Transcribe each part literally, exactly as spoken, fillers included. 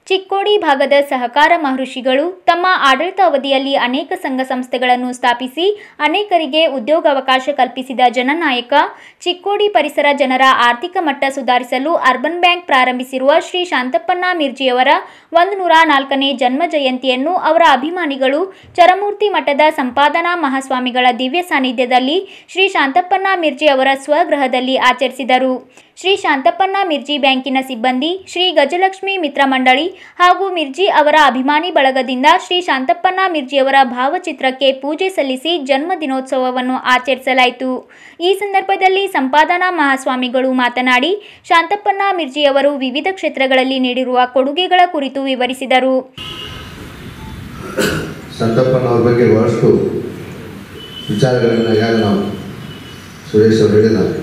ಚಿಕ್ಕೋಡಿ ಭಾಗದ ಸಹಕಾರ ಮಹರ್ಷಿಗಳು ತಮ್ಮ ಆಡಳಿತಾವಧಿಯಲ್ಲಿ ಅನೇಕ ಸಂಘ ಸಂಸ್ಥೆಗಳನ್ನು ಸ್ಥಾಪಿಸಿ ಅನೇಕರಿಗೆ ಉದ್ಯೋಗಾವಕಾಶ ಕಲ್ಪಿಸಿದ ಜನನಾಯಕ. ಚಿಕ್ಕೋಡಿ ಪರಿಸರ ಜನರ ಆರ್ಥಿಕ ಮಟ್ಟ ಸುಧಾರಿಸಲು ಅರ್ಬನ್ ಬ್ಯಾಂಕ್ ಪ್ರಾರಂಭಿಸಿರುವ ಶ್ರೀ ಶಾಂತಪ್ಪಣ್ಣ ಮಿರ್ಜಿಯವರ ಒಂದು ನೂರ ನಾಲ್ಕನೇ ಜನ್ಮ ಜಯಂತಿಯನ್ನು ಅವರ ಅಭಿಮಾನಿಗಳು ಚರಮೂರ್ತಿ ಮಠದ ಸಂಪಾದನಾ ಮಹಾಸ್ವಾಮಿಗಳ ದಿವ್ಯ ಸಾನ್ನಿಧ್ಯದಲ್ಲಿ ಶ್ರೀ ಶಾಂತಪ್ಪಣ್ಣ ಮಿರ್ಜಿ ಅವರ ಸ್ವಗೃಹದಲ್ಲಿ ಆಚರಿಸಿದರು. ಶ್ರೀ ಶಾಂತಪ್ಪಣ್ಣ ಮಿರ್ಜಿ ಬ್ಯಾಂಕಿನ ಸಿಬ್ಬಂದಿ, ಶ್ರೀ ಗಜಲಕ್ಷ್ಮಿ ಮಿತ್ರ ಮಂಡಳಿ ಹಾಗೂ ಮಿರ್ಜಿ ಅವರ ಅಭಿಮಾನಿ ಬಳಗದಿಂದ ಶ್ರೀ ಶಾಂತಪ್ಪಣ್ಣ ಮಿರ್ಜಿಯವರ ಭಾವಚಿತ್ರಕ್ಕೆ ಪೂಜೆ ಸಲ್ಲಿಸಿ ಜನ್ಮ ದಿನೋತ್ಸವವನ್ನು ಆಚರಿಸಲಾಯಿತು. ಈ ಸಂದರ್ಭದಲ್ಲಿ ಸಂಪಾದನಾ ಮಹಾಸ್ವಾಮಿಗಳು ಮಾತನಾಡಿ ಶಾಂತಪ್ಪಣ್ಣ ಮಿರ್ಜಿಯವರು ವಿವಿಧ ಕ್ಷೇತ್ರಗಳಲ್ಲಿ ನೀಡಿರುವ ಕೊಡುಗೆಗಳ ಕುರಿತು ವಿವರಿಸಿದರು. ಶಾಂತಪ್ಪನವರ ಬಗ್ಗೆ ಬಹಳಷ್ಟು ವಿಚಾರಗಳನ್ನು ಈಗಾಗಲೇ ನಾವು ಸುರೇಶ್ ಅವರು ಹೇಳಿದ್ದಾರೆ.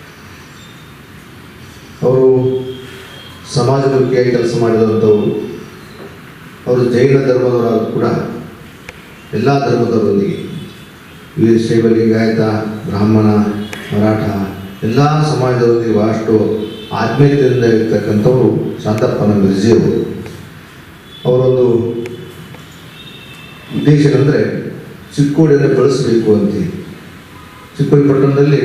ಅವರು ಸಮಾಜಮುಖಿಯಾಗಿ ಕೆಲಸ ಮಾಡಿದಂಥವರು. ಅವರು ಜೈನ ಧರ್ಮದವರಾದರೂ ಕೂಡ ಎಲ್ಲ ಧರ್ಮದವರೊಂದಿಗೆ ವೀರಶೈವ, ಲಿಂಗಾಯತ, ಬ್ರಾಹ್ಮಣ, ಮರಾಠ ಎಲ್ಲ ಸಮಾಜದವರೊಂದಿಗೆ ಬಹಳಷ್ಟು ಆತ್ಮೀಯತೆಯಿಂದ ಇರ್ತಕ್ಕಂಥವರು ಶಾಂತಪ್ಪಣ್ಣ ಮಿರ್ಜಿಯವರು. ಅವರೊಂದು ಉದ್ದೇಶ ಅಂದರೆ ಚಿಕ್ಕೋಡಿಯನ್ನು ಬೆಳೆಸಬೇಕು ಅಂತೀವಿ. ಚಿಕ್ಕೋಡಿ ಪಟ್ಟಣದಲ್ಲಿ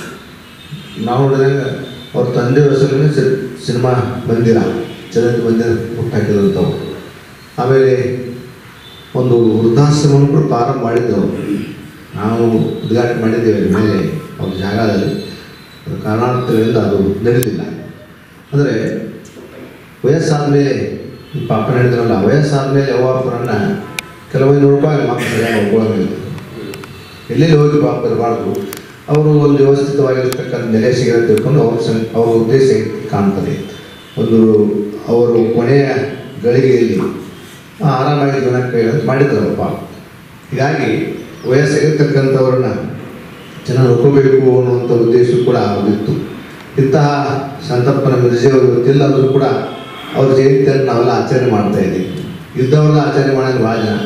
ನಾವು ನೋಡಿದಾಗ ಅವ್ರ ತಂದೆ ಹೆಸರಿನ ಸಿನಿಮಾ ಮಂದಿರ, ಚಲನಚಿತ್ರ ಮಂದಿರ ಹುಟ್ಟಾಕಿದಂಥವು. ಆಮೇಲೆ ಒಂದು ವೃದ್ಧಾಶ್ರಮವನ್ನು ಕೂಡ ಪ್ರಾರಂಭ ಮಾಡಿದ್ದೆವು. ನಾವು ಉದ್ಘಾಟನೆ ಮಾಡಿದ್ದೇವೆ ಮೇಲೆ ಅವ್ರ ಜಾಗದಲ್ಲಿ. ಅದು ಕಾರಣಾಂತರಗಳಿಂದ ಅದು ನಡೆದಿಲ್ಲ. ಅಂದರೆ ವಯಸ್ಸಾದ ಮೇಲೆ ಈ ಪಾಪ ನಡೆದಿರಲ್ಲ, ವಯಸ್ಸಾದ ಮೇಲೆ ಯವ್ವಾಪರನ್ನು ಕೆಲವೊಂದು ರೂಪಾಯಿ ಮಕ್ಕಳು ಸರಿಯಾಗಿ ಹೋಗೋಂಗಿಲ್ಲ. ಎಲ್ಲೆಲ್ಲಿ ಹೋಗಿ ಪಾಪ ಇರಬಾರ್ದು. ಅವರು ಒಂದು ವ್ಯವಸ್ಥಿತವಾಗಿರ್ತಕ್ಕಂಥ ನೆಲೆ ಸಿಗಲು ತಿಳ್ಕೊಂಡು ಅವ್ರ ಸಂ ಅವರ ಉದ್ದೇಶ ಕಾಣ್ತದೆ. ಒಂದು ಅವರು ಕೊನೆಯ ಗಳಿಗೆಯಲ್ಲಿ ಆರಾಮಾಗಿ ಜೀವನಕ್ಕೆ ಮಾಡಿದ್ರಪ್ಪ. ಹೀಗಾಗಿ ವಯಸ್ಸಾಗಿರ್ತಕ್ಕಂಥವ್ರನ್ನ ಚೆನ್ನಾಗಿ ನೋಡ್ಕೋಬೇಕು ಅನ್ನುವಂಥ ಉದ್ದೇಶ ಕೂಡ ಅವರಿತ್ತು. ಇಂತಹ ಶಾಂತಪ್ಪನ ಮಿರ್ಜಿಯವರು ಗೊತ್ತಿಲ್ಲ ಅಂದರೂ ಕೂಡ ಅವ್ರ ಜಯಂತಿಯನ್ನು ನಾವೆಲ್ಲ ಆಚರಣೆ ಮಾಡ್ತಾ ಇದ್ದೀವಿ. ಇದ್ದವ್ರನ್ನ ಆಚರಣೆ ಮಾಡೋದು ಭಾಳ ಜನ,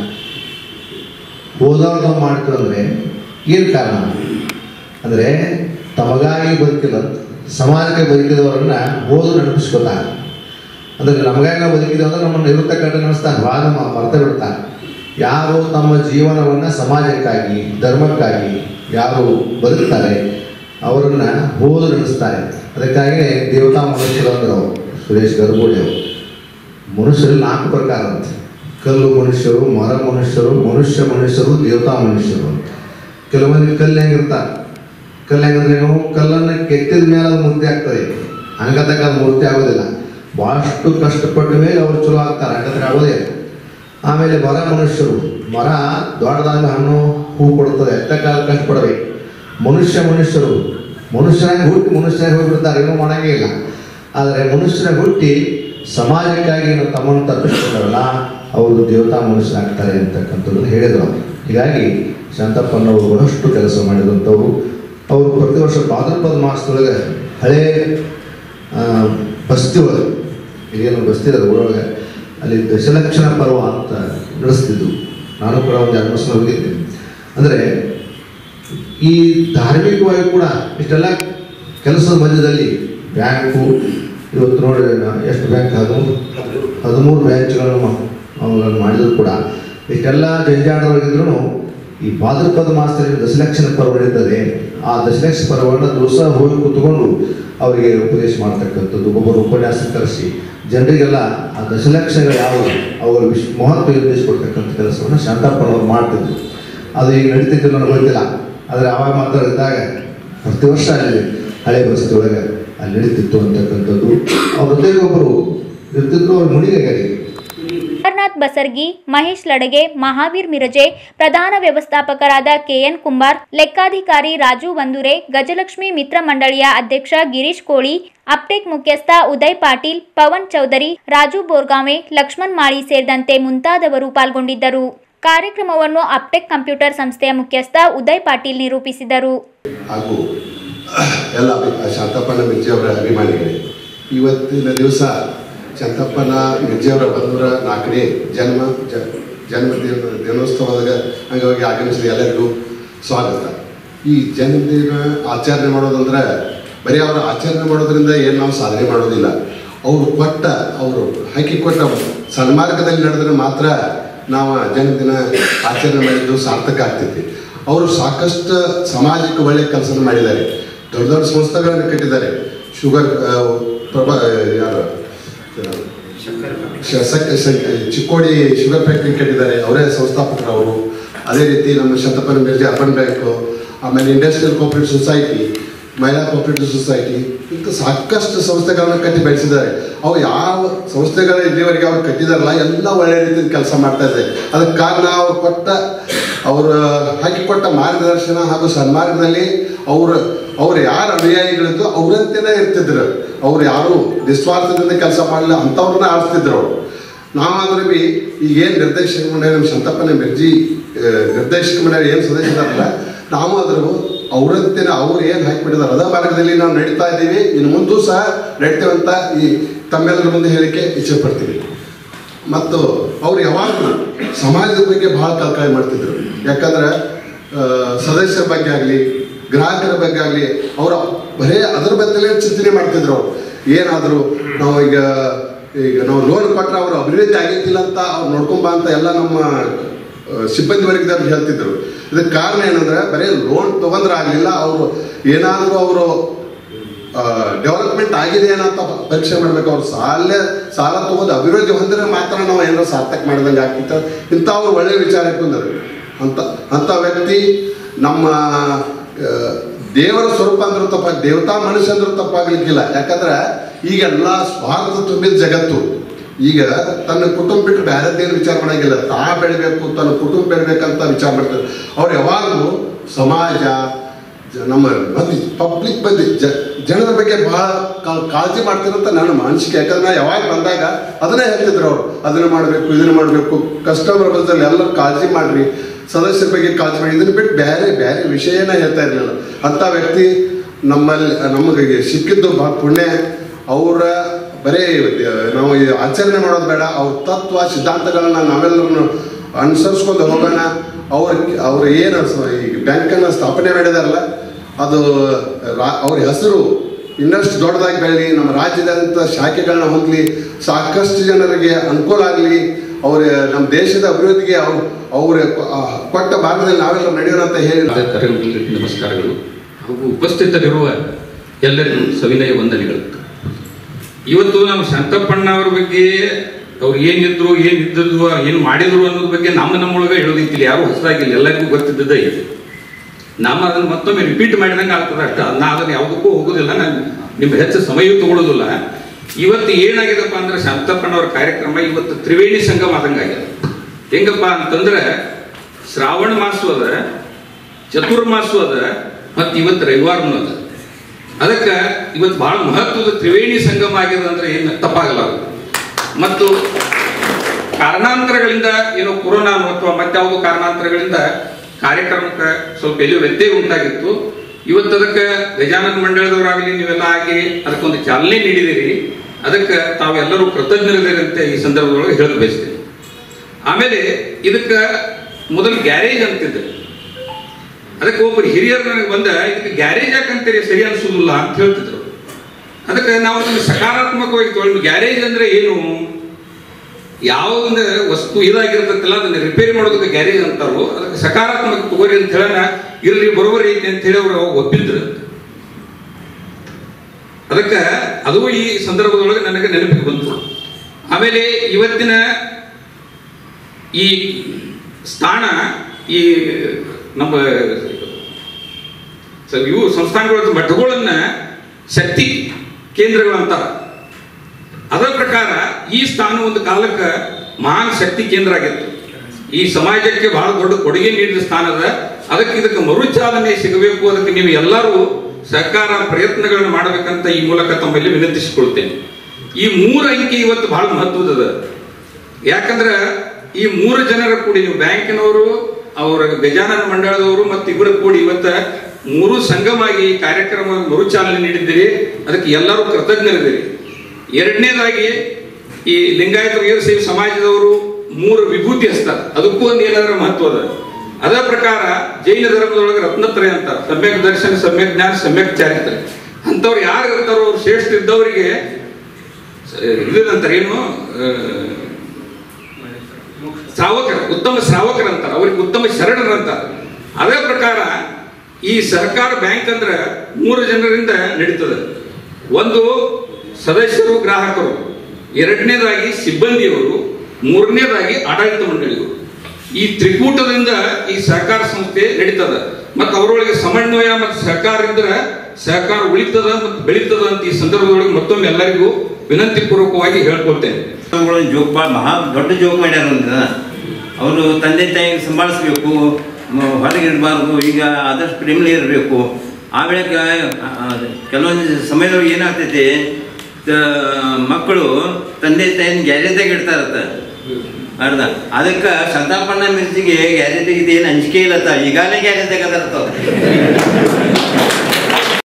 ಹೋದವ್ರನ್ನ ಮಾಡ್ತೀವಿ ಅಂದರೆ ಏನು ಕಾರಣ ಅಂದರೆ ತಮಗಾಗಿ ಬದುಕಿಲ್ಲ, ಸಮಾಜಕ್ಕೆ ಬದುಕಿದವರನ್ನು ಓದು ನೆನಪಿಸ್ಕೊತಾರೆ. ಅಂದರೆ ನಮಗಾಗಿ ನಾವು ಬದುಕಿದೆ ಅಂದರೆ ನಮ್ಮನ್ನು ನಿವೃತ್ತ ಕಟ್ಟ ನೆನೆಸ್ತಾನೆ, ಭಾಳ ಮರ್ತ ಬಿಡ್ತಾನೆ. ಯಾರು ತಮ್ಮ ಜೀವನವನ್ನು ಸಮಾಜಕ್ಕಾಗಿ, ಧರ್ಮಕ್ಕಾಗಿ ಯಾರು ಬದುಕ್ತಾರೆ ಅವರನ್ನು ಓದು ನೆನೆಸ್ತಾರೆ. ಅದಕ್ಕಾಗಿಯೇ ದೇವತಾ ಮನುಷ್ಯರು ಅಂದ್ರೆ ಅವರು ಸುರೇಶ್ ಗರ್ಭೋಡಿ ಅವರು. ಮನುಷ್ಯರಲ್ಲಿ ನಾಲ್ಕು ಪ್ರಕಾರ ಅಂತ: ಕಲ್ಲು ಮನುಷ್ಯರು, ಮರ ಮನುಷ್ಯರು, ಮನುಷ್ಯ ಮನುಷ್ಯರು, ದೇವತಾ ಮನುಷ್ಯರು. ಕೆಲವೊಂದು ಕಲ್ಲು ಹೆಂಗಿರ್ತಾರೆ, ಕಲ್ಲು ಹೆಂಗಂದ್ರೇನು, ಕಲ್ಲನ್ನು ಕೆತ್ತಿದ ಮೇಲೆ ಅದು ಮೂರ್ತಿ ಆಗ್ತದೆ, ಹಂಗತಕ್ಕ ಅದು ಮೂರ್ತಿ ಆಗೋದಿಲ್ಲ. ಭಾಳಷ್ಟು ಕಷ್ಟಪಟ್ಟ ಮೇಲೆ ಅವ್ರು ಚಲೋ ಆಗ್ತಾರೆ, ಹಂಗತಕ್ಕ ಆಗೋದೇ. ಆಮೇಲೆ ಮರ ಮನುಷ್ಯರು, ಮರ ದೊಡ್ಡದಾದ ಹಣ್ಣು ಹೂ ಕೊಡ್ತದೆ, ಎತ್ತ ಕಾಲ ಕಷ್ಟಪಡಬೇಕು. ಮನುಷ್ಯ ಮನುಷ್ಯರು, ಮನುಷ್ಯನಾಗಿ ಹುಟ್ಟಿ ಮನುಷ್ಯನಾಗಿ ಹೋಗ್ಬಿಡ್ತಾರೆ, ಏನೂ ಮಾಡೋಂಗೇ ಇಲ್ಲ. ಆದರೆ ಮನುಷ್ಯನಾಗಿ ಹುಟ್ಟಿ ಸಮಾಜಕ್ಕಾಗಿ ನಾವು ತಮ್ಮನ್ನು ತಪ್ಪಿಸ್ಕೊಂಡಾರಲ್ಲ ಅವರು ದೇವತಾ ಮನುಷ್ಯನಾಗ್ತಾರೆ ಅಂತಕ್ಕಂಥದ್ದನ್ನು ಹೇಳಿದರು. ಹೀಗಾಗಿ ಶಾಂತಪ್ಪನವರು ಬಹಳಷ್ಟು ಕೆಲಸ ಮಾಡಿದಂಥವು. ಅವರು ಪ್ರತಿ ವರ್ಷ ಭಾದ್ರಪದ ಮಾಸದೊಳಗೆ ಹಳೇ ಬಸ್ತಿ ಒಳಗೆ ಈಗೇನು ಬಸ್ತಿ ಇದೆ ಊರೊಳಗೆ, ಅಲ್ಲಿ ದಶಲಕ್ಷಣ ಪರ್ವ ಅಂತ ನಡೆಸ್ತಿದ್ದು. ನಾನು ಕೂಡ ಒಂದು ಎರಡು ಸಲ ಹೋಗಿದ್ದೀನಿ. ಅಂದರೆ ಈ ಧಾರ್ಮಿಕವಾಗಿ ಕೂಡ ಇಷ್ಟೆಲ್ಲ ಕೆಲಸದ ಮಧ್ಯದಲ್ಲಿ ಬ್ಯಾಂಕು ಇವತ್ತು ನೋಡಿ ಎಷ್ಟು ಬ್ಯಾಂಕ್ ಹದಿಮೂರು ಹದಿಮೂರು ಬ್ಯಾಂಕ್ಗಳನ್ನು ಅವುಗಳನ್ನು ಮಾಡಿದ್ರು ಕೂಡ ಇಷ್ಟೆಲ್ಲ ಜಂಜಾಟದೊಳಗಿದ್ರೂ ಈ ಭಾದ್ರಪದ ಮಾಸದಲ್ಲಿ ದಶಲಕ್ಷಣ ಪರ್ವ ನಡೀತದೆ. ಆ ದಶಲಕ್ಷ ಪರ್ವವನ್ನು ದಿವಸ ಹೋಗಿ ಕೂತ್ಕೊಂಡು ಅವರಿಗೆ ಉಪದೇಶ ಮಾಡ್ತಕ್ಕಂಥದ್ದು, ಒಬ್ಬರು ಉಪನ್ಯಾಸ ಕರೆಸಿ ಜನರಿಗೆಲ್ಲ ಆ ದಶಲಕ್ಷಗಳು ಯಾವುದು ಅವುಗಳ ವಿಶ್ ಮಹತ್ವ ನಿರ್ದೇಶಿಕೊಡ್ತಕ್ಕಂಥ ಕೆಲಸವನ್ನು ಶಾಂತಪ್ಪನವರು ಮಾಡ್ತಿದ್ರು. ಅದು ಈಗ ನಡೀತಿದ್ದು ನನಗೆ ಗೊತ್ತಿಲ್ಲ. ಆದರೆ ಆವಾಗ ಮಾತಾಡಿದಾಗ ಪ್ರತಿ ವರ್ಷ ಅಲ್ಲಿ ಹಳೆ ಬಸ್ತಿ ಒಳಗೆ ಅಲ್ಲಿ ನಡೀತಿತ್ತು ಅಂತಕ್ಕಂಥದ್ದು. ಅವ್ರ ಜೊತೆಗೆ ಒಬ್ಬರು ಇರ್ತಿದ್ರು, ಅವ್ರ ಮುಡಿಗೆ ಅಮರನಾಥ್ ಬಸರ್ಗಿ, ಮಹೇಶ್ ಲಡಗೆ, ಮಹಾವೀರ್ ಮಿರಜೆ, ಪ್ರಧಾನ ವ್ಯವಸ್ಥಾಪಕರಾದ ಕೆಎನ್ ಕುಂಬಾರ್, ಲೆಕ್ಕಾಧಿಕಾರಿ ರಾಜು ವಂದೂರೆ, ಗಜಲಕ್ಷ್ಮಿ ಮಿತ್ರ ಮಂಡಳಿಯ ಅಧ್ಯಕ್ಷ ಗಿರೀಶ್ ಕೋಳಿ, ಅಪ್ಟೆಕ್ ಮುಖ್ಯಸ್ಥ ಉದಯ್ ಪಾಟೀಲ್, ಪವನ್ ಚೌಧರಿ, ರಾಜು ಬೋರ್ಗಾವೆ, ಲಕ್ಷ್ಮಣ್ ಮಾಳಿ ಸೇರಿದಂತೆ ಮುಂತಾದವರು ಪಾಲ್ಗೊಂಡಿದ್ದರು. ಕಾರ್ಯಕ್ರಮವನ್ನು ಅಪ್ಟೆಕ್ ಕಂಪ್ಯೂಟರ್ ಸಂಸ್ಥೆಯ ಮುಖ್ಯಸ್ಥ ಉದಯ್ ಪಾಟೀಲ್ ನಿರೂಪಿಸಿದರು. ಹಾಗೂ ಎಲ್ಲ ಶಾಂತಪ್ಪಣ್ಣ ಮಿರ್ಜಿ ಅವರ ಅಭಿಮಾನಿಗಳೇ, ಇವತ್ತಿನ ದಿವಸ ಶಾಂತಪ್ಪಣ್ಣ ಮಿರ್ಜಿ ಅವರ ಒಂದೂರ ನಾಲ್ಕನೇ ಜನ್ಮ ಜನ್ಮ ದಿನೋತ್ಸವದ ಅಂಗವಾಗಿ ಆಗಮಿಸಿದ ಎಲ್ಲರಿಗೂ ಸ್ವಾಗತ. ಈ ಜನ್ಮದಿನ ಆಚರಣೆ ಮಾಡೋದಂದ್ರೆ ಬರೀ ಅವರ ಆಚರಣೆ ಮಾಡೋದ್ರಿಂದ ಏನು ನಾವು ಸಾಧನೆ ಮಾಡೋದಿಲ್ಲ, ಅವರು ಕೊಟ್ಟ ಅವರು ಹಾಕಿಕೊಟ್ಟ ಸನ್ಮಾರ್ಗದಲ್ಲಿ ನಡೆದ್ರೆ ಮಾತ್ರ ನಾವು ಜನ್ಮದಿನ ಆಚರಣೆ ಮಾಡಿದ್ದು ಸಾರ್ಥಕ ಆಗ್ತೈತಿ. ಅವರು ಸಾಕಷ್ಟು ಸಮಾಜಕ್ಕೆ ಒಳ್ಳೆಯ ಕೆಲಸ ಮಾಡಿದ್ದಾರೆ. ದೊಡ್ಡ ದೊಡ್ಡ ಸಂಸ್ಥೆಗಳನ್ನು ಕಟ್ಟಿದ್ದಾರೆ. ಶುಗರ್ ಪ್ರಭಾ ಯಾರು ಚಿಕ್ಕೋಡಿ ಶುಗರ್ ಫ್ಯಾಕ್ಟ್ರಿ ಕಟ್ಟಿದ್ದಾರೆ, ಅವರೇ ಸಂಸ್ಥಾಪಕರು ಅವರು. ಅದೇ ರೀತಿ ನಮ್ಮ ಶತಪನ ಮಿರ್ಜಿ ಅರ್ಬನ್ ಬ್ಯಾಂಕು, ಆಮೇಲೆ ಇಂಡಸ್ಟ್ರಿಯಲ್ ಕೋಆಪರೇಟಿವ್ ಸೊಸೈಟಿ, ಮಹಿಳಾ ಕೋಆಪರೇಟಿವ್ ಸೊಸೈಟಿ, ಇಂಥ ಸಾಕಷ್ಟು ಸಂಸ್ಥೆಗಳನ್ನು ಕಟ್ಟಿ ಬೆಳೆಸಿದ್ದಾರೆ. ಅವು ಯಾವ ಸಂಸ್ಥೆಗಳ ಇಲ್ಲಿವರೆಗೆ ಅವ್ರು ಕಟ್ಟಿದಾರಲ್ಲ ಎಲ್ಲ ಒಳ್ಳೆಯ ರೀತಿಯಲ್ಲಿ ಕೆಲಸ ಮಾಡ್ತಾ ಇದ್ದಾರೆ. ಅದಕ್ಕೆ ಕಾರಣ ಅವ್ರು ಕೊಟ್ಟ ಅವರು ಹಾಕಿಕೊಟ್ಟ ಮಾರ್ಗದರ್ಶನ ಹಾಗೂ ಸನ್ಮಾರ್ಗದಲ್ಲಿ ಅವರು ಅವ್ರು ಯಾರು ಅನುಯಾಯಿಗಳಿದ್ದು ಅವರಂತೆಯೇ ಇರ್ತಿದ್ರು. ಅವ್ರು ಯಾರು ನಿಸ್ವಾರ್ಥದಿಂದ ಕೆಲಸ ಮಾಡಲಿಲ್ಲ, ಅಂಥವ್ರನ್ನ ಆರಿಸ್ತಿದ್ರು ಅವರು. ನಾವಾದ್ರೆ ಬಿ ಈಗೇನು ನಿರ್ದೇಶಕ ಮಂಡಳಿ ನಮ್ಮ ಶಂತಪ್ಪನ ಮಿರ್ಜಿ ನಿರ್ದೇಶಕ ಮಂಡಳಿ ಏನು ಸದಸ್ಯರಲ್ಲ, ನಾವು ಅದ್ರ ಅವರಂತೆಯೇ ಅವ್ರು ಏನು ಹಾಕಿಬಿಟ್ಟಿದ್ದಾರೆ ಅದ ಮಾರ್ಗದಲ್ಲಿ ನಾವು ನಡೀತಾ ಇದ್ದೀವಿ. ಇನ್ನು ಮುಂದೂ ಸಹ ನಡೀತೇವಂತ ಈ ತಮ್ಮೆಲ್ಲರ ಮುಂದೆ ಹೇಳಿಕೆ ಇಚ್ಛೆ ಪಡ್ತೀವಿ. ಮತ್ತು ಅವ್ರು ಯಾವಾಗಲೂ ಸಮಾಜದ ಬಗ್ಗೆ ಭಾಳ ಕಳಕಳಿ ಮಾಡ್ತಿದ್ರು. ಯಾಕಂದ್ರೆ ಸದಸ್ಯರ ಬಗ್ಗೆ ಆಗಲಿ ಗ್ರಾಹಕರ ಬಗ್ಗೆ ಆಗಲಿ ಅವರ ಬರೇ ಅದರ ಬದಲೇ ಚಿಂತನೆ ಮಾಡ್ತಿದ್ರು. ಅವರು ಏನಾದರೂ ನಾವು ಈಗ ಈಗ ನಾವು ಲೋನ್ ಕೊಟ್ಟರೆ ಅವರು ಅಭಿವೃದ್ಧಿ ಆಗಿದ್ದಿಲ್ಲ ಅಂತ ಅವ್ರು ನೋಡ್ಕೊಂಬ ಅಂತ ಎಲ್ಲ ನಮ್ಮ ಸಿಬ್ಬಂದಿ ವರ್ಗದವ್ರು ಹೇಳ್ತಿದ್ರು. ಇದಕ್ಕೆ ಕಾರಣ ಏನಂದ್ರೆ ಬರೀ ಲೋನ್ ತೊಗೊಂಡ್ರೆ ಆಗಲಿಲ್ಲ, ಅವರು ಏನಾದರೂ ಅವರು ಡೆವಲಪ್ಮೆಂಟ್ ಆಗಿದೆ ಏನಂತ ಪರೀಕ್ಷೆ ಮಾಡ್ಬೇಕು. ಅವ್ರು ಸಾಲ ಸಾಲ ತಗೋದು ಅಭಿವೃದ್ಧಿ ಹೊಂದಿದ್ರೆ ಮಾತ್ರ ನಾವು ಏನಾದ್ರು ಸಾರ್ಥಕ ಮಾಡಿದಂಗೆ ಆಗ್ತಿತ್ತು. ಇಂಥ ಅವ್ರು ಒಳ್ಳೆಯ ವಿಚಾರ ಇಟ್ಕೊಂಡ್ರು. ಅಂತ ಅಂಥ ವ್ಯಕ್ತಿ ನಮ್ಮ ದೇವರ ಸ್ವರೂಪ ಅಂದ್ರೂ ತಪ್ಪ, ದೇವತಾ ಮನುಷ್ಯ ಅಂದ್ರೂ ತಪ್ಪಾಗ್ಲಿಕ್ಕಿಲ್ಲ. ಯಾಕಂದ್ರೆ ಈಗೆಲ್ಲ ಸ್ವಾರ್ಥ ತುಂಬಿದ ಜಗತ್ತು. ಈಗ ತನ್ನ ಕುಟುಂಬ ಬಿಟ್ಟು ಬೇರೆದೇನು ವಿಚಾರ ಮಾಡಂಗಿಲ್ಲ. ತಾ ಬೆಳಿಬೇಕು, ತನ್ನ ಕುಟುಂಬ ಬೆಳಿಬೇಕಂತ ವಿಚಾರ ಮಾಡ್ತಾರೆ. ಅವ್ರು ಯಾವಾಗಲೂ ಸಮಾಜ, ನಮ್ಮ ಮಂದಿ, ಪಬ್ಲಿಕ್ ಬಂದು ಜ ಜನರ ಬಗ್ಗೆ ಬಹಳ ಕಾಳಜಿ ಮಾಡ್ತಿರಂತ ನನ್ನ ಅನಿಸಿಕೆ. ಯಾಕಂದ್ರೆ ಯಾವಾಗ ಬಂದಾಗ ಅದನ್ನೇ ಹೇಳ್ತಿದ್ರು ಅವರು, ಅದನ್ನ ಮಾಡಬೇಕು ಇದನ್ನ ಮಾಡಬೇಕು, ಕಸ್ಟಮರ್ ಬಸ್ಸಲ್ಲಿ ಎಲ್ಲರೂ ಕಾಳಜಿ ಮಾಡ್ರಿ, ಸದಸ್ಯರ ಬಗ್ಗೆ ಕಾಳಜಿ ಮಾಡಿ, ಇದನ್ನ ಬಿಟ್ಟು ಬೇರೆ ಬೇರೆ ವಿಷಯನ ಹೇಳ್ತಾ ಇರಲಿಲ್ಲ. ಅಂಥ ವ್ಯಕ್ತಿ ನಮ್ಮಲ್ಲಿ ನಮಗೆ ಸಿಕ್ಕಿದ್ದು ಬಹಳ ಪುಣ್ಯ. ಅವರ ಬರೀ ನಾವು ಆಚರಣೆ ಮಾಡೋದು ಬೇಡ, ಅವ್ರ ತತ್ವ ಸಿದ್ಧಾಂತಗಳನ್ನ ನಾವೆಲ್ಲರೂ ಅನುಸರಿಸ್ಕೊಂಡು ಹೋಗೋಣ. ಅವ್ರ ಅವ್ರು ಏನು ಈಗ ಬ್ಯಾಂಕನ್ನು ಸ್ಥಾಪನೆ ಮಾಡಿದಾರಲ್ಲ, ಅದು ಅವ್ರ ಹೆಸರು ಇನ್ನಷ್ಟು ದೊಡ್ಡದಾಗಿ ಬೆಳೀಲಿ, ನಮ್ಮ ರಾಜ್ಯದಂಥ ಶಾಖೆಗಳನ್ನ ಹೊಂದಲಿ, ಸಾಕಷ್ಟು ಜನರಿಗೆ ಅನುಕೂಲ ಆಗಲಿ, ಅವ್ರ ನಮ್ಮ ದೇಶದ ಅಭಿವೃದ್ಧಿಗೆ ಅವ್ರು ಅವ್ರ ಕೊಟ್ಟ ಭಾಗದಲ್ಲಿ ನಾವೆಲ್ಲ ನಡೆಯೋಣ ಅಂತ ಹೇಳಿ ನಮಸ್ಕಾರಗಳು. ಹಾಗೂ ಉಪಸ್ಥಿತರಿರುವ ಎಲ್ಲರಿಗೂ ಸವಿನಯ ವಂದನೆಗಳು. ಇವತ್ತು ನಾವು ಶಾಂತಪ್ಪಣ್ಣ ಅವ್ರ ಬಗ್ಗೆ ಅವ್ರು ಏನಿದ್ರು ಏನಿದ್ದದ್ದು ಏನು ಮಾಡಿದ್ರು ಅನ್ನೋದ್ರ ಬಗ್ಗೆ ನಮ್ಮ ನಮ್ಮೊಳಗೆ ಹೇಳೋದಿತ್ತಿಲ್ಲ, ಯಾರು ಹೊಸದಾಗಿಲ್ಲ, ಎಲ್ಲರಿಗೂ ಗೊತ್ತಿದ್ದದೇ ಇದೆ. ನಾವು ಅದನ್ನು ಮತ್ತೊಮ್ಮೆ ರಿಪೀಟ್ ಮಾಡಿದಂಗೆ ಆಗ್ತದೆ ಅಷ್ಟ. ನಾ ಅದನ್ನು ಯಾವುದಕ್ಕೂ ಹೋಗೋದಿಲ್ಲ, ನಾನು ನಿಮ್ಮ ಹೆಚ್ಚು ಸಮಯ ತಗೊಳ್ಳೋದಿಲ್ಲ. ಇವತ್ತು ಏನಾಗಿದೆಪ್ಪ ಅಂದ್ರೆ ಶಾಂತಪ್ಪಣ್ಣವ್ರ ಕಾರ್ಯಕ್ರಮ ಇವತ್ತು ತ್ರಿವೇಣಿ ಸಂಗಮ ಆದಂಗೆ ಆಗ್ಯದ. ಹೆಂಗಪ್ಪ ಅಂತಂದ್ರೆ ಶ್ರಾವಣ ಮಾಸ ಅದ, ಚತುರ್ಮಾಸ ಅದ, ಮತ್ತು ಇವತ್ತು ರವಿವಾರನೂ ಅದ. ಅದಕ್ಕೆ ಇವತ್ತು ಬಹಳ ಮಹತ್ವದ ತ್ರಿವೇಣಿ ಸಂಗಮ ಆಗ್ಯದ ಅಂದ್ರೆ ಏನು ತಪ್ಪಾಗಲ್ಲ. ಮತ್ತು ಕಾರಣಾಂತರಗಳಿಂದ ಏನೋ ಕೊರೋನಾ ಅಥವಾ ಮತ್ತಾವುದು ಕಾರಣಾಂತರಗಳಿಂದ ಕಾರ್ಯಕ್ರಮಕ್ಕೆ ಸ್ವಲ್ಪ ಎಲ್ಲಿಯೂ ವ್ಯತ್ಯಯ ಉಂಟಾಗಿತ್ತು. ಇವತ್ತು ಅದಕ್ಕೆ ಗಜಾನನ ಮಂಡಳದವರಾಗಲಿ ನೀವೆಲ್ಲ ಆಗಿ ಅದಕ್ಕೊಂದು ಚಾಲನೆ ನೀಡಿದಿರಿ. ಅದಕ್ಕೆ ತಾವೆಲ್ಲರೂ ಕೃತಜ್ಞರಿದ್ದೀರಂತೆ ಈ ಸಂದರ್ಭದೊಳಗೆ ಹೇಳಲು ಬಯಸ್ತೀನಿ. ಆಮೇಲೆ ಇದಕ್ಕೆ ಮೊದಲು ಗ್ಯಾರೇಜ್ ಅಂತಿದ್ರು. ಅದಕ್ಕೆ ಒಬ್ಬರು ಹಿರಿಯರು ನನಗೆ ಬಂದ ಇದಕ್ಕೆ ಗ್ಯಾರೇಜ್ ಯಾಕಂತೀರಿ ಸರಿ ಅನಿಸೋದಿಲ್ಲ ಅಂತ ಹೇಳ್ತಿದ್ರು. ಅದಕ್ಕೆ ನಾವು ಅದನ್ನು ಸಕಾರಾತ್ಮಕವಾಗಿ ತೊಗೊಂಡು ಗ್ಯಾರೇಜ್ ಅಂದ್ರೆ ಏನು, ಯಾವುದೊಂದು ವಸ್ತು ಇದಾಗಿರ್ತಲ್ಲ ಅದನ್ನ ರಿಪೇರಿ ಮಾಡೋದಕ್ಕೆ ಗ್ಯಾರೇಜ್ ಅಂತಾರೋ, ಅದಕ್ಕೆ ಸಕಾರಾತ್ಮಕ ತಗೋರಿ ಅಂತ ಹೇಳೋಣ, ಇರಲಿ ಬರೋಬರಿ ಐತಿ ಅಂತ ಹೇಳಿ ಅವರು ಒಪ್ಪಿದ್ರು. ಅದಕ್ಕೆ ಅದು ಈ ಸಂದರ್ಭದೊಳಗೆ ನನಗೆ ನೆನಪಿಗೆ ಬಂತು. ಆಮೇಲೆ ಇವತ್ತಿನ ಈ ಸ್ಥಾನ ಈ ನಮ್ಮ ಇವು ಸಂಸ್ಥಾನಗಳ ಮಠಗಳನ್ನ ಶಕ್ತಿ ಕೇಂದ್ರಗಳಂತಾರ. ಅದರ ಪ್ರಕಾರ ಈ ಸ್ಥಾನ ಒಂದು ಕಾಲಕ್ಕೆ ಮಹಾನ್ ಶಕ್ತಿ ಕೇಂದ್ರ ಆಗಿತ್ತು. ಈ ಸಮಾಜಕ್ಕೆ ಬಹಳ ದೊಡ್ಡ ಕೊಡುಗೆ ನೀಡಿದ ಸ್ಥಾನದ. ಅದಕ್ಕೆ ಇದಕ್ಕೆ ಮರುಚಾಲನೆ ಸಿಗಬೇಕು. ಅದಕ್ಕೆ ನೀವು ಎಲ್ಲರೂ ಸಹಕಾರ ಪ್ರಯತ್ನಗಳನ್ನು ಮಾಡಬೇಕಂತ ಈ ಮೂಲಕ ತಮ್ಮಲ್ಲಿ ವಿನಂತಿಸಿಕೊಳ್ತೇನೆ. ಈ ಮೂರು ಅಂಕಿ ಇವತ್ತು ಬಹಳ ಮಹತ್ವದ. ಯಾಕಂದ್ರೆ ಈ ಮೂರು ಜನರ ಕೂಡಿ ನೀವು ಬ್ಯಾಂಕಿನವರು, ಅವರ ಗಜಾನನ ಮಂಡಳದವರು ಮತ್ತು ಇಬ್ಬರ ಕೂಡಿ ಇವತ್ತ ಮೂರು ಸಂಗಮಾಗಿ ಕಾರ್ಯಕ್ರಮ ಮರುಚಾಲನೆ ನೀಡಿದ್ದೀರಿ. ಅದಕ್ಕೆ ಎಲ್ಲರೂ ಕೃತಜ್ಞರಿದ್ದೀರಿ. ಎರಡನೇದಾಗಿ ಈ ಲಿಂಗಾಯತ ವೀರಶೈವ ಸಮಾಜದವರು ಮೂರು ವಿಭೂತಿ ಹಚ್ತಾರೆ. ಅದಕ್ಕೂ ಒಂದು ಏನಾದ್ರೂ ಮಹತ್ವ ಅದ. ಅದರ ಪ್ರಕಾರ ಜೈನ ಧರ್ಮದೊಳಗೆ ರತ್ನತ್ರಯ ಅಂತ, ಸಮ್ಯಕ್ ದರ್ಶನ, ಸಮ್ಯಕ್ ಜ್ಞಾನ, ಸಮ್ಯಕ್ ಚಾರಿತ್ರ್ಯ. ಅಂಥವ್ರು ಯಾರು ಇರ್ತಾರೋ ಅವ್ರು ಶ್ರೇಷ್ಠ ಇದ್ದವರಿಗೆ ಇದಂತಾರೆ ಏನು ಶ್ರಾವಕರು, ಉತ್ತಮ ಶ್ರಾವಕರಂತಾರೆ, ಅವ್ರಿಗೆ ಉತ್ತಮ ಶರಣರಂತಾರೆ. ಅದೇ ಪ್ರಕಾರ ಈ ಸರ್ಕಾರ ಬ್ಯಾಂಕ್ ಅಂದ್ರೆ ಮೂರು ಜನರಿಂದ ನಡೀತದೆ. ಒಂದು ಸದಸ್ಯರು ಗ್ರಾಹಕರು, ಎರಡನೇದಾಗಿ ಸಿಬ್ಬಂದಿಯವರು, ಮೂರನೇದಾಗಿ ಆಡಳಿತ ಮಂಡಳಿಯವರು. ಈ ತ್ರಿಕೂಟದಿಂದ ಈ ಸಹಕಾರ ಸಂಸ್ಥೆ ನಡೀತದ. ಮತ್ತು ಅವರೊಳಗೆ ಸಮನ್ವಯ ಮತ್ತು ಸಹಕಾರ ಇದ್ರೆ ಸಹಕಾರ ಉಳಿತದ ಮತ್ತು ಬೆಳೀತದ ಅಂತ ಈ ಸಂದರ್ಭದೊಳಗೆ ಮತ್ತೊಮ್ಮೆ ಎಲ್ಲರಿಗೂ ವಿನಂತಿ ಪೂರ್ವಕವಾಗಿ ಹೇಳ್ಕೊಳ್ತೇನೆ. ಜೋಕ್ ಭಾಳ ಮಹಾ ದೊಡ್ಡ ಜೋಕ್ ಮಾಡ್ಯಾರ ಅಂತ. ಅವರು ತಂದೆ ತಾಯಿಗೆ ಸಂಭಾಳಿಸ್ಬೇಕು, ಹೊರಗಿಡಬಾರ್ದು, ಈಗ ಆದಷ್ಟು ಪ್ರೇಮಲಿ ಇರಬೇಕು. ಆಮೇಲೆ ಕೆಲವೊಂದು ಸಮಯದೊಳಗೆ ಏನಾಗ್ತೈತಿ, ಮಕ್ಕಳು ತಂದೆ ತಾಯಿನ ಗ್ಯಾರೇಜ್ದಾಗ ಇಡ್ತಾರತ್ತ ಅರ್ಧ. ಅದಕ್ಕೆ ಸಂತಾಪಣ್ಣ ಮಿರ್ಚಿಗೆ ಗ್ಯಾರೇಜ್ದಾಗ ಇದೇನು ಅಂಜಿಕೆ ಇಲ್ಲತ್ತ, ಈಗಾಗಲೇ ಗ್ಯಾರೇಜ್ದಾಗ ಅದರ್ತಾವ.